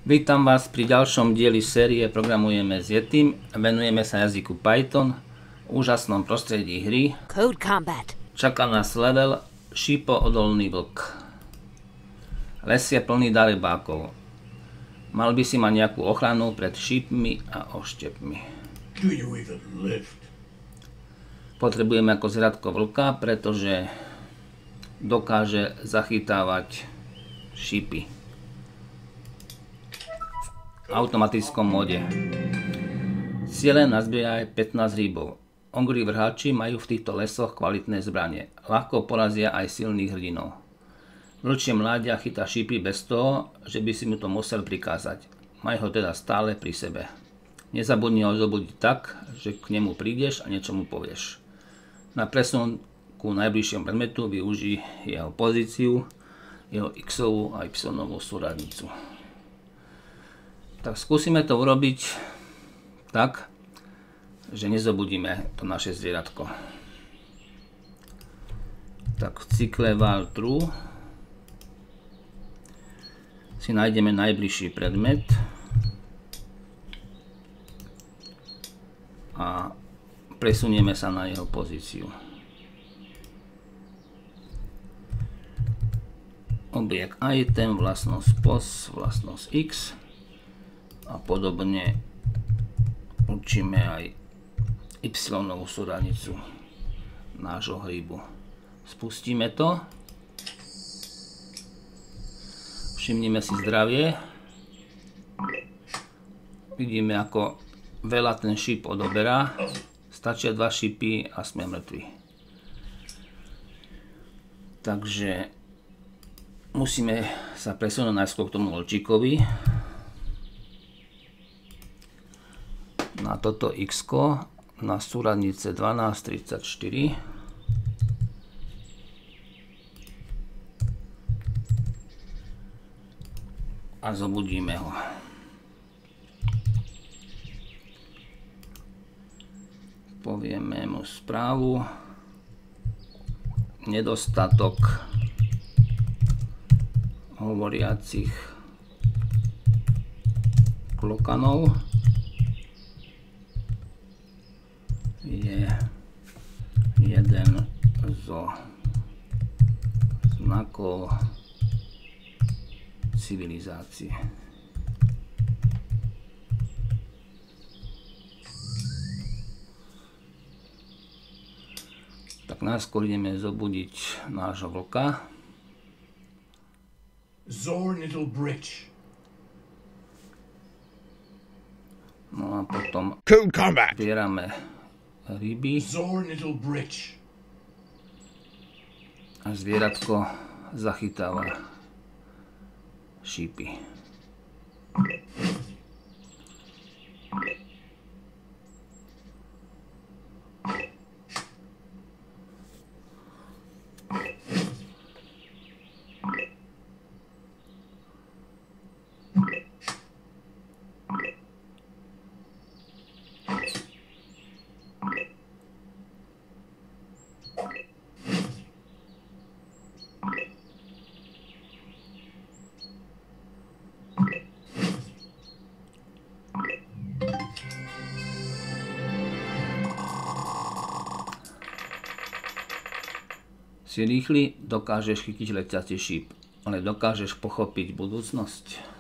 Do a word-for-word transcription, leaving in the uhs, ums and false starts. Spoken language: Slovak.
Vítam vás pri ďalšom dieli série Programujeme s Yetim. Venujeme sa jazyku Python, úžasnom prostredí hry. Code Combat. Čaká nás level Šípoodolný vlk. Les je plný darebákov. Mal by si mať nejakú ochranu pred šípmi a oštepmi. Do you even lift? Potrebujeme ako zvieratko vlka, pretože dokáže zachytávať šípy v automatickom móde. Ciele nazbierajú pätnásť rýbov. Ongrí vrháči majú v týchto lesoch kvalitné zbranie. Ľahko porazia aj silných hrdinov. Vlčie mláďa chytá šípy bez toho, že by si mu to musel prikázať. Maj ho teda stále pri sebe. Nezabudni ho zobudiť tak, že k nemu prídeš a niečo mu povieš. Na presun ku najbližšiemu predmetu využij jeho pozíciu, jeho x-ovú a y-ovú súradnicu. Tak skúsime to urobiť tak, že nezobudíme to naše zvieratko. Tak v cykle while true si nájdeme najbližší predmet a presunieme sa na jeho pozíciu. Objekt item, vlastnosť pos, vlastnosť x a podobne určíme aj y-novú súradnicu nášho hríbu. Spustíme to. Všimnime si zdravie. Vidíme, ako veľa ten šíp odoberá. Stačia dva šípy a sme mŕtvi. Takže musíme sa presunúť najskôr k tomu vlčíkovi. Na toto x-ko, na súradnice dvanásť tridsaťštyri. A zobudíme ho. Povieme mu správu. Nedostatok hovoriacich klokanov je jeden zo znakov civilizácie. Tak najskôr ideme zobudiť nášho vlka. Zornittle Bridge. No a potom Code Combat. zbierame ryby Zornittle Bridge. a zvieratko zachytáva šípy. Si rýchly, dokážeš chytiť letiaci šíp, ale dokážeš pochopiť budúcnosť?